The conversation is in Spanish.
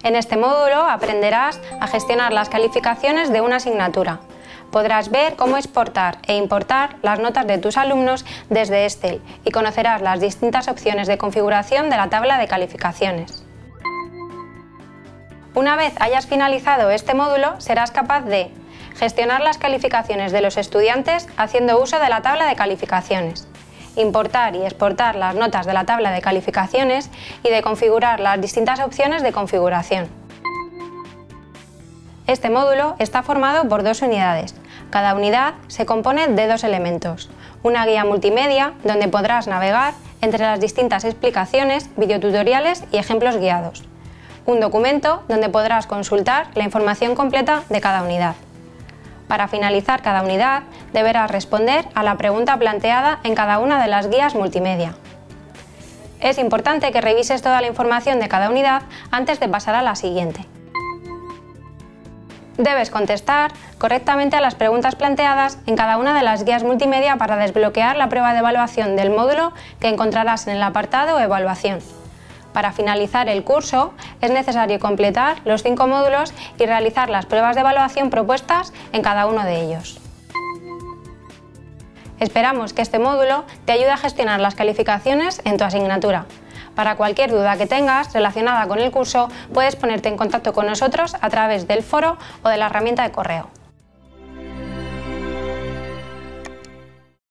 En este módulo aprenderás a gestionar las calificaciones de una asignatura. Podrás ver cómo exportar e importar las notas de tus alumnos desde Excel y conocerás las distintas opciones de configuración de la tabla de calificaciones. Una vez hayas finalizado este módulo, serás capaz de gestionar las calificaciones de los estudiantes haciendo uso de la tabla de calificaciones, importar y exportar las notas de la tabla de calificaciones y de configurar las distintas opciones de configuración. Este módulo está formado por 2 unidades. Cada unidad se compone de 2 elementos. Una guía multimedia, donde podrás navegar entre las distintas explicaciones, videotutoriales y ejemplos guiados. Un documento, donde podrás consultar la información completa de cada unidad. Para finalizar cada unidad, deberás responder a la pregunta planteada en cada una de las guías multimedia. Es importante que revises toda la información de cada unidad antes de pasar a la siguiente. Debes contestar correctamente a las preguntas planteadas en cada una de las guías multimedia para desbloquear la prueba de evaluación del módulo que encontrarás en el apartado Evaluación. Para finalizar el curso es necesario completar los 5 módulos y realizar las pruebas de evaluación propuestas en cada uno de ellos. Esperamos que este módulo te ayude a gestionar las calificaciones en tu asignatura. Para cualquier duda que tengas relacionada con el curso, puedes ponerte en contacto con nosotros a través del foro o de la herramienta de correo.